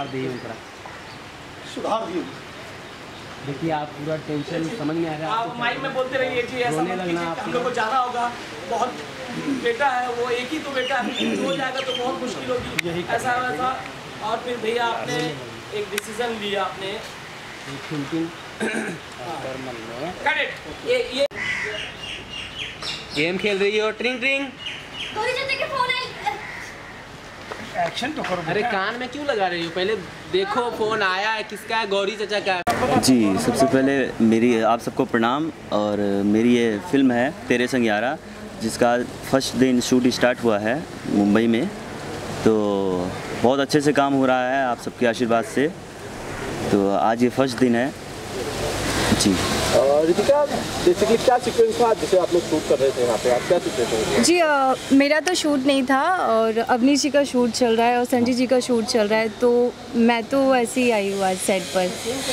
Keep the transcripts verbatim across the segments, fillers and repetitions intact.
सुधार दिए उनका सुधार दिए। देखिए आप पूरा टेंशन समझ में आ रहा है आप माइक में बोलते रहिए जी, ऐसा मत कीजिए, हम लोग को जाना होगा, बहुत बेटा है वो, एक ही तो बेटा है, हो जाएगा तो बहुत मुश्किल होगी, ऐसा वैसा। और फिर भैया आपने एक डिसीजन लिया, आपने थिंकिंग करेक्ट। ये ये गेम खेल रही हो, ट्रिंग ट्रिंग एक्शन तो करो। अरे कान में क्यों लगा रही हो, पहले देखो फोन आया है किसका है, गौरी चाचा का है। जी सबसे पहले मेरी आप सबको प्रणाम। और मेरी ये फिल्म है तेरे संग यारा, जिसका फर्स्ट दिन शूट स्टार्ट हुआ है मुंबई में। तो बहुत अच्छे से काम हो रहा है आप सबके आशीर्वाद से। तो आज ये फर्स्ट दिन है जी। रितिका, बेसिकली क्या सीक्वेंस था जिसे आप लोग शूट कर रहे थे यहाँ पे, आप क्या सीक्वेंस? जी आ, मेरा तो शूट नहीं था और अवनीश जी का शूट चल रहा है और संजय जी का शूट चल रहा है, तो मैं तो ऐसे ही आई हूँ आज सेट पर।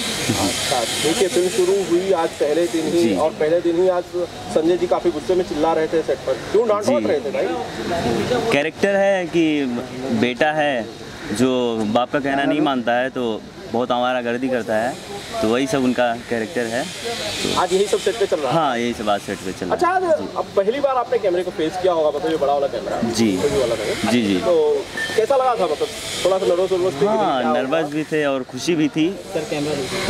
देखिए फिल्म शुरू हुई आज पहले दिन ही, और पहले दिन ही आज संजय जी काफ़ी गुस्से में चिल्ला रहे थे सेट पर, क्यों डांट वाट रहे थे भाई? कैरेक्टर है कि बेटा है जो बाप का कहना नहीं मानता है, तो बहुत हमारा गर्दी करता है, तो वही सब उनका कैरेक्टर है। तो आज यही सब सेट पे चल रहा है? हाँ यही सब आज सेट पे चल रहा है। अच्छा, अब पहली बार आपने कैमरे को फेस किया होगा, मतलब ये बड़ा वाला कैमरा जी वाला जी जी तो कैसा लगा था? मतलब थोड़ा सा नर्वस नर्वस थे? हाँ नर्वस भी थे और खुशी भी थी। तो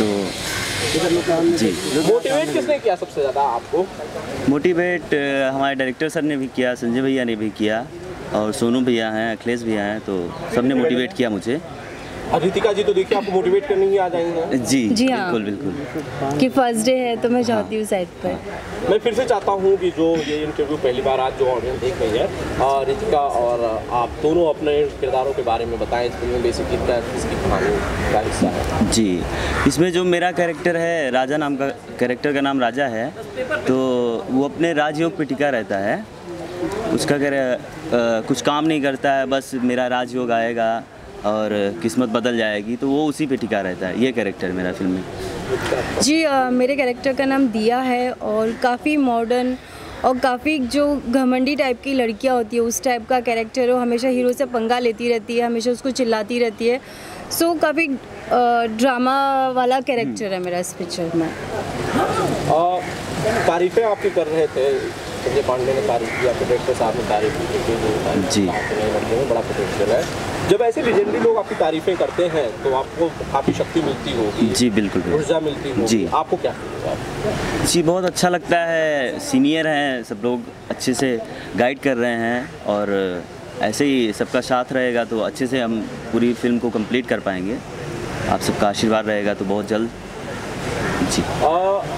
जी मोटिवेट किसने किया सबसे ज़्यादा आपको? मोटिवेट हमारे डायरेक्टर सर ने भी किया, संजय भैया ने भी किया, और सोनू भैया हैं, अखिलेश भैया हैं, तो सबने मोटिवेट किया मुझे। रितिका जी तो देखिए आपको मोटिवेट करने ही आ जाएंगे। जी जी हाँ, बिल्कुल बिल्कुल कि फर्स्ट डे है तो मैं चाहती हूँ सेट पर। मैं फिर से चाहता हूँ कि जो ये इंटरव्यू पहली बार आज जो ऑडियंस देख रही है, और रितिका और आप दोनों अपने किरदारों के बारे में बताएं। इस फिल्म में बेसिकली क्या इसकी कहानी का हिस्सा है? जी इसमें जो मेरा कैरेक्टर है, राजा नाम का कैरेक्टर का नाम राजा है, तो वो अपने राजयोग पे टिका रहता है। उसका क्या कुछ काम नहीं करता है, बस मेरा राजयोग आएगा और किस्मत बदल जाएगी, तो वो उसी पे टिका रहता है। ये कैरेक्टर मेरा फिल्म में। जी आ, मेरे कैरेक्टर का नाम दिया है और काफ़ी मॉडर्न और काफ़ी जो घमंडी टाइप की लड़कियां होती है उस टाइप का कैरेक्टर हो, हमेशा हीरो से पंगा लेती रहती है, हमेशा उसको चिल्लाती रहती है। सो काफ़ी ड्रामा वाला कैरेक्टर है मेरा इस पिक्चर में। तारीफ़ें आपकी कर रहे थे, संजय पांडे ने तारीफ की, आपके डायरेक्टर साहब ने तारीफ की जी, बड़ा पोटेंशियल है। जब ऐसे लेजेंडरी लोग आपकी तारीफ़ें करते हैं तो आपको काफ़ी शक्ति मिलती होगी? जी बिल्कुल, ऊर्जा मिलती होगी जी। आपको क्या जी बहुत अच्छा लगता है, सीनियर हैं सब लोग, अच्छे से गाइड कर रहे हैं, और ऐसे ही सबका साथ रहेगा तो अच्छे से हम पूरी फिल्म को कंप्लीट कर पाएंगे। आप सबका आशीर्वाद रहेगा तो बहुत जल्द जी। आ,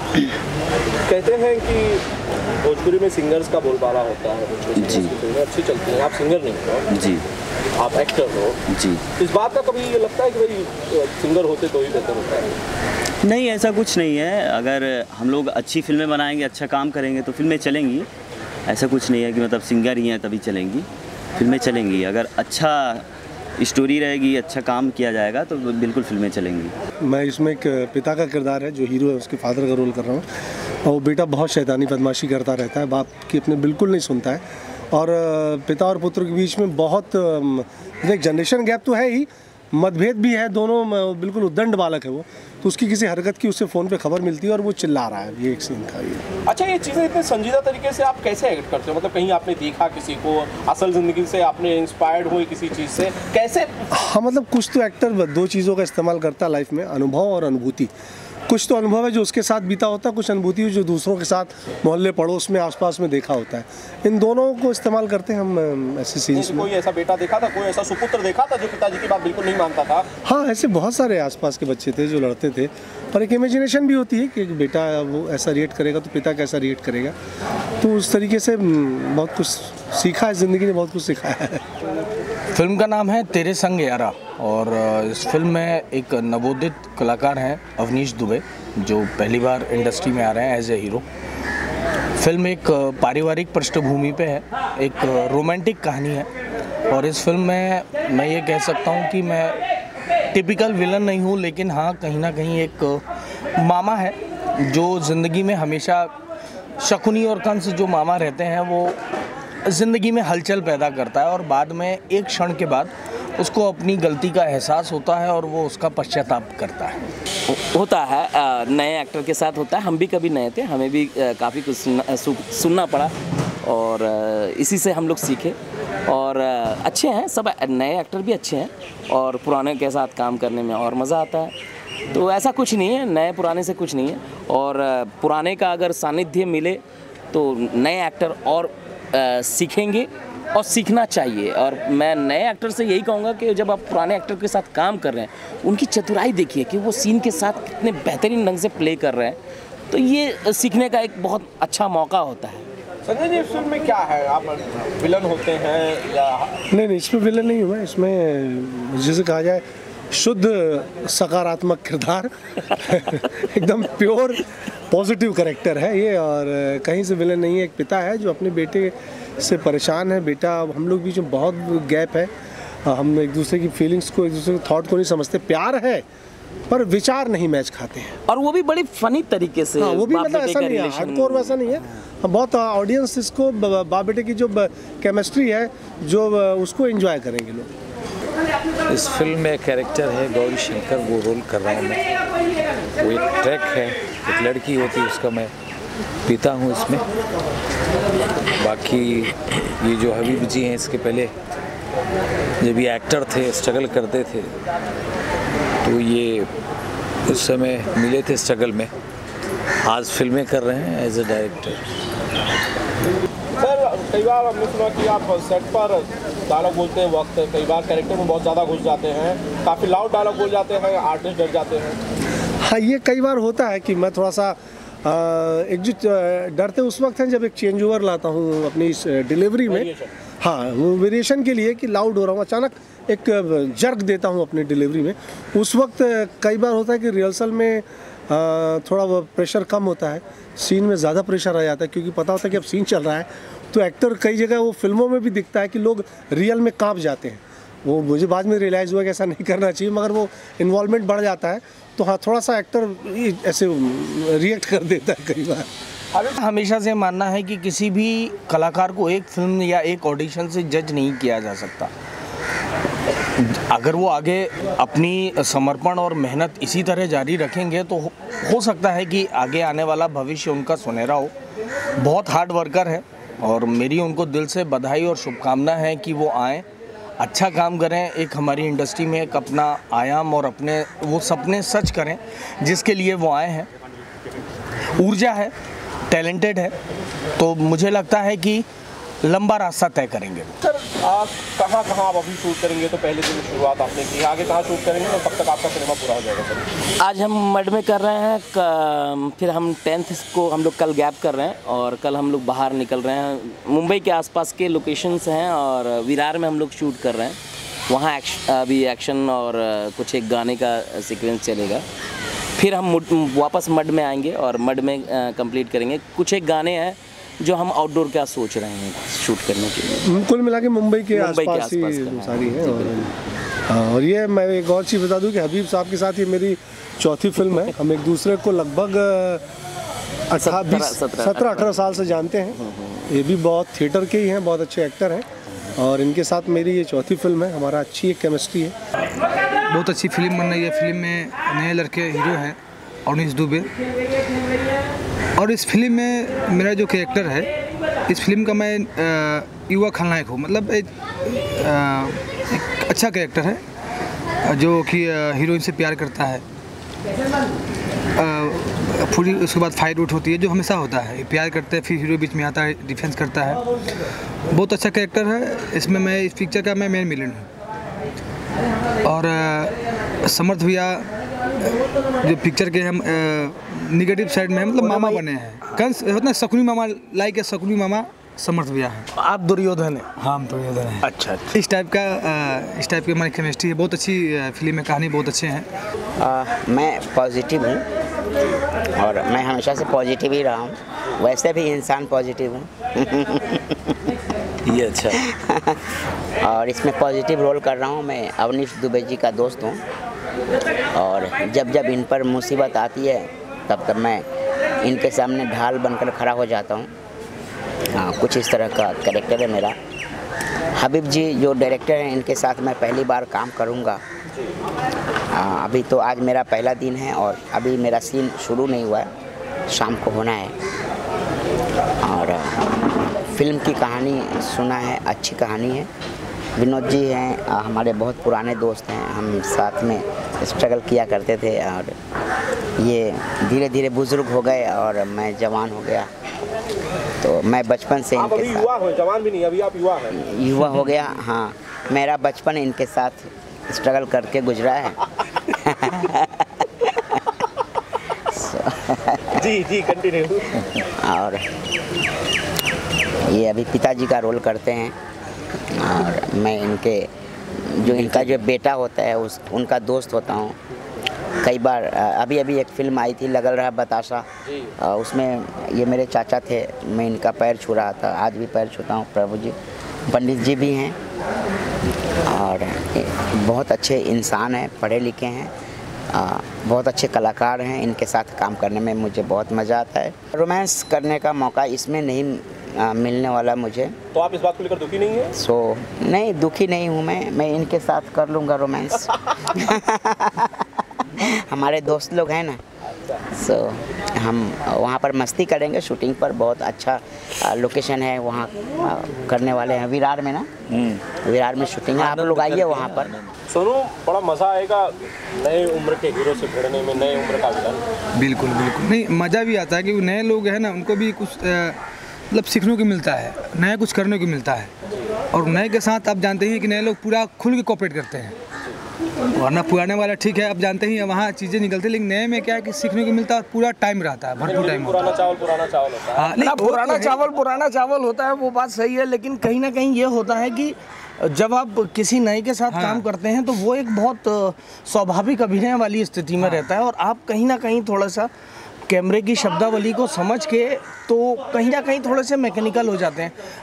कहते हैं कि भोजपुरी में सिंगर्स का बोलबाला होता है, जी फिल्में अच्छी चलती हैं, आप सिंगर नहीं हो जी, आप एक्टर हो जी। इस बात का कभी ये लगता है कि भाई सिंगर होते तो ही बेहतर होता है? नहीं, ऐसा कुछ नहीं है। अगर हम लोग अच्छी फिल्में बनाएंगे, अच्छा काम करेंगे तो फिल्में चलेंगी। ऐसा कुछ नहीं है कि मतलब सिंगर ही हैं तभी चलेंगी, फिल्में चलेंगी। अगर अच्छा स्टोरी रहेगी, अच्छा काम किया जाएगा तो बिल्कुल फिल्में चलेंगी। मैं इसमें एक पिता का किरदार है, जो हीरो है उसके फादर का रोल कर रहा हूँ, और वो बेटा बहुत शैतानी बदमाशी करता रहता है, बाप की अपने बिल्कुल नहीं सुनता है, और पिता और पुत्र के बीच में बहुत एक जनरेशन गैप तो है ही, मतभेद भी है, दोनों बिल्कुल उद्दंड बालक है वो, तो उसकी किसी हरकत की उससे फ़ोन पे खबर मिलती है और वो चिल्ला रहा है। ये एक सीन था ये। अच्छा, ये चीज़ें इतने संजीदा तरीके से आप कैसे एक्ट करते हो? मतलब कहीं आपने देखा किसी को, असल ज़िंदगी से आपने इंस्पायर्ड हुए किसी चीज़ से, कैसे? हाँ, मतलब कुछ तो एक्टर दो चीज़ों का इस्तेमाल करता है लाइफ में, अनुभव और अनुभूति। कुछ तो अनुभव है जो उसके साथ बीता होता है, कुछ अनुभूति है जो दूसरों के साथ मोहल्ले पड़ोस में आसपास में देखा होता है। इन दोनों को इस्तेमाल करते हैं हम ऐसे सीन्स में। कोई ऐसा बेटा देखा था, कोई ऐसा सुपुत्र देखा था जो पिताजी की बात बिल्कुल नहीं मानता था? हाँ, ऐसे बहुत सारे आसपास के बच्चे थे जो लड़ते थे, और एक इमेजिनेशन भी होती है कि बेटा वो ऐसा रिएक्ट करेगा तो पिता कैसा रिएक्ट करेगा। तो उस तरीके से बहुत कुछ सीखा है, ज़िंदगी ने बहुत कुछ सिखाया है। फिल्म का नाम है तेरे संग यारा, और इस फिल्म में एक नवोदित कलाकार हैं अवनीश दुबे, जो पहली बार इंडस्ट्री में आ रहे हैं एज ए हीरो। फिल्म एक पारिवारिक पृष्ठभूमि पे है, एक रोमांटिक कहानी है, और इस फिल्म में मैं ये कह सकता हूँ कि मैं टिपिकल विलन नहीं हूँ, लेकिन हाँ कहीं ना कहीं एक मामा है जो ज़िंदगी में हमेशा शकुनी और कंस जो मामा रहते हैं वो ज़िंदगी में हलचल पैदा करता है, और बाद में एक क्षण के बाद उसको अपनी गलती का एहसास होता है और वो उसका पश्चाताप करता है। होता है, नए एक्टर के साथ होता है। हम भी कभी नए थे, हमें भी काफ़ी कुछ सुनना, सुनना पड़ा और इसी से हम लोग सीखे। और अच्छे हैं सब, नए एक्टर भी अच्छे हैं और पुराने के साथ काम करने में और मज़ा आता है। तो ऐसा कुछ नहीं है, नए पुराने से कुछ नहीं है। और पुराने का अगर सानिध्य मिले तो नए एक्टर और आ, सीखेंगे और सीखना चाहिए। और मैं नए एक्टर से यही कहूँगा कि जब आप पुराने एक्टर के साथ काम कर रहे हैं, उनकी चतुराई देखिए कि वो सीन के साथ कितने बेहतरीन ढंग से प्ले कर रहे हैं, तो ये सीखने का एक बहुत अच्छा मौका होता है। संजय जी, इस फिल्म में क्या है? आप विलन होते हैं या? नहीं नहीं, इसमें विलन नहीं हूँ मैं। इसमें जिसे कहा जाए शुद्ध सकारात्मक किरदार एकदम प्योर पॉजिटिव कैरेक्टर है ये, और कहीं से विलन नहीं है। एक पिता है जो अपने बेटे से परेशान है। बेटा, हम लोग बीच में बहुत गैप है, हम एक दूसरे की फीलिंग्स को, एक दूसरे के थॉट को नहीं समझते। प्यार है पर विचार नहीं मैच खाते हैं, और वो भी बड़ी फनी तरीके से। हाँ, वो भी मतलब ऐसा नहीं है, हार्डकोर वैसा नहीं है। बहुत ऑडियंस इसको बाप बेटे की जो केमिस्ट्री है जो उसको एंजॉय करेंगे लोग। इस फिल्म में कैरेक्टर है गौरी शंकर, वो रोल कर रहा हूँ मैं। वो एक ट्रैक है, एक लड़की होती है, उसका मैं पिता हूँ इसमें। बाकी ये जो हबीब जी हैं, इसके पहले जब ये एक्टर थे, स्ट्रगल करते थे, तो ये उस समय मिले थे स्ट्रगल में। आज फिल्में कर रहे हैं एज ए डायरेक्टर। सर, कई बार हमने सुना कि आप सेट पर डायलॉग बोलते वक्त कई बार कैरेक्टर में बहुत ज़्यादा घुस जाते हैं, काफ़ी लाउड डायलॉग बोल जाते हैं, आर्टिस्ट डर जाते हैं। हाँ, ये कई बार होता है कि मैं थोड़ा सा आ, एक जो डरते उस वक्त हैं जब एक चेंज ओवर लाता हूँ अपनी इस डिलीवरी में। हाँ, वो वेरिएशन के लिए कि लाउड हो रहा हूँ, अचानक एक जर्क देता हूँ अपनी डिलीवरी में। उस वक्त कई बार होता है कि रिहर्सल में आ, थोड़ा वो प्रेशर कम होता है, सीन में ज़्यादा प्रेशर आ जाता है, क्योंकि पता होता है कि अब सीन चल रहा है। तो एक्टर कई जगह वो फिल्मों में भी दिखता है कि लोग रियल में कांप जाते हैं। वो मुझे बाद में रियलाइज़ हुआ कि ऐसा नहीं करना चाहिए, मगर वो इन्वॉल्वमेंट बढ़ जाता है। तो हाँ, थोड़ा सा एक्टर ऐसे रिएक्ट कर देता है कई बार। हमेशा से मानना है कि किसी भी कलाकार को एक फिल्म या एक ऑडिशन से जज नहीं किया जा सकता। अगर वो आगे अपनी समर्पण और मेहनत इसी तरह जारी रखेंगे तो हो, हो सकता है कि आगे आने वाला भविष्य उनका सुनहरा हो। बहुत हार्ड वर्कर है और मेरी उनको दिल से बधाई और शुभकामना है कि वो आएँ, अच्छा काम करें, एक हमारी इंडस्ट्री में एक अपना आयाम और अपने वो सपने सच करें जिसके लिए वो आए हैं। ऊर्जा है, टैलेंटेड है, तो मुझे लगता है कि लंबा रास्ता तय करेंगे। सर, आप कहाँ कहाँ आप अभी शूट करेंगे? तो पहले दिन शुरुआत आपने की, आगे कहाँ शूट करेंगे और कब तक आपका सिनेमा पूरा हो जाएगा सर? आज हम मड में कर रहे हैं, क, फिर हम टेंथ को हम लोग कल गैप कर रहे हैं और कल हम लोग बाहर निकल रहे हैं। मुंबई के आसपास के लोकेशंस हैं और विरार में हम लोग शूट कर रहे हैं। वहाँ एक्श, अभी एक्शन और कुछ एक गाने का सीक्वेंस चलेगा। फिर हम वापस मड में आएंगे और मड में कंप्लीट करेंगे। कुछ एक गाने हैं जो हम आउटडोर का सोच रहे हैं शूट करने के लिए। कुल मिला के मुंबई के आसपास ही सारी है। और, और ये मैं एक और चीज़ बता दूं कि हबीब साहब के साथ ये मेरी चौथी फिल्म है। हम एक दूसरे को लगभग अठारह सत्रह अठारह साल से जानते हैं। ये भी बहुत थिएटर के ही हैं, बहुत अच्छे एक्टर हैं और इनके साथ मेरी ये चौथी फिल्म है। हमारा अच्छी एक केमिस्ट्री है। बहुत अच्छी फिल्म बन रही है। फिल्म में नए लड़के हीरो हैं, अवनीश दुबे, और इस फिल्म में मेरा जो कैरेक्टर है, इस फिल्म का मैं युवा खलनायक हूँ। मतलब एक, एक अच्छा कैरेक्टर है जो कि हीरोइन से प्यार करता है। पूरी उसके बाद फाइट उठ होती है, जो हमेशा होता है। प्यार करते हैं, फिर हीरो बीच में आता है, डिफेंस करता है। बहुत अच्छा कैरेक्टर है। इसमें मैं इस पिक्चर का मैं मेन विलेन हूँ। और समर्थ भैया जो पिक्चर के हम निगेटिव साइड में मतलब मामा बने हैं। कंस होता है शकुनी मामा, लाइक है शकुनी मामा समर्थ भैया है। आप दुर्योधन हैं? हाँ, हम दुर्योधन हैं। अच्छा, अच्छा। इस टाइप का इस टाइप की हमारी केमिस्ट्री है। बहुत अच्छी फिल्म है, कहानी बहुत अच्छे हैं। आ, मैं पॉजिटिव हूँ और मैं हमेशा से पॉजिटिव ही रहा हूँ। वैसे भी इंसान पॉजिटिव हूँ। ये अच्छा। और इसमें पॉजिटिव रोल कर रहा हूँ। मैं अवनीश दुबे जी का दोस्त हूँ और जब जब इन पर मुसीबत आती है तब तब मैं इनके सामने ढाल बनकर खड़ा हो जाता हूँ। हाँ, कुछ इस तरह का कैरेक्टर है मेरा हबीब जी जो डायरेक्टर हैं, इनके साथ मैं पहली बार काम करूंगा। आ, अभी तो आज मेरा पहला दिन है और अभी मेरा सीन शुरू नहीं हुआ है, शाम को होना है। और फिल्म की कहानी सुना है, अच्छी कहानी है। विनोद जी हैं, हमारे बहुत पुराने दोस्त हैं, हम साथ में स्ट्रगल किया करते थे और ये धीरे धीरे बुजुर्ग हो गए और मैं जवान हो गया। तो मैं बचपन से आप इनके अभी साथ युवा हो, जवान भी नहीं, अभी आप युवा हैं। युवा हो गया, हाँ। मेरा बचपन इनके साथ स्ट्रगल करके गुजरा है। जी जी कंटिन्यू। और ये अभी पिताजी का रोल करते हैं और मैं इनके जो इनका जो बेटा होता है उस उनका दोस्त होता हूँ। कई बार अभी अभी एक फिल्म आई थी लगल रहा बताशा, उसमें ये मेरे चाचा थे, मैं इनका पैर छू रहा था, आज भी पैर छूता हूँ। प्रभु जी पंडित जी भी हैं और बहुत अच्छे इंसान हैं, पढ़े लिखे हैं, आ, बहुत अच्छे कलाकार हैं। इनके साथ काम करने में मुझे बहुत मज़ा आता है। रोमांस करने का मौका इसमें नहीं आ, मिलने वाला मुझे। तो आप इस बात को लेकर दुखी नहीं हैं? सो नहीं, दुखी नहीं हूँ मैं मैं इनके साथ कर लूँगा रोमांस। हमारे दोस्त लोग हैं ना, सो हम वहाँ पर मस्ती करेंगे। शूटिंग पर बहुत अच्छा लोकेशन है, वहाँ करने वाले हैं विरार में ना, विरार में शूटिंग है। आप लोग आइए वहाँ पर। सोनू, बड़ा मज़ा आएगा नए उम्र के हीरो से भिड़ने में, नए उम्र का विलन। बिल्कुल बिल्कुल, नहीं मज़ा भी आता है कि नए लोग हैं ना, उनको भी कुछ मतलब सीखने को मिलता है, नया कुछ करने को मिलता है। और नए के साथ आप जानते हैं कि नए लोग पूरा खुल के कोऑपरेट करते हैं, वरना पुराने वाला ठीक है, आप जानते ही वहाँ चीज़ें निकलती है, लेकिन नए में क्या है कि सीखने को मिलता है और पूरा टाइम रहता है, भरपूर टाइम। पुराना चावल पुराना चावल होता है। हाँ, नहीं पुराना चावल पुराना चावल होता है, वो बात सही है, लेकिन कहीं ना कहीं ये होता है कि जब आप किसी नए के साथ हाँ। काम करते हैं तो वो एक बहुत स्वाभाविक अभिनय वाली स्थिति में हाँ। रहता है और आप कहीं ना कहीं थोड़ा सा कैमरे की शब्दावली को समझ के तो कहीं ना कहीं थोड़े से मैकेनिकल हो जाते हैं।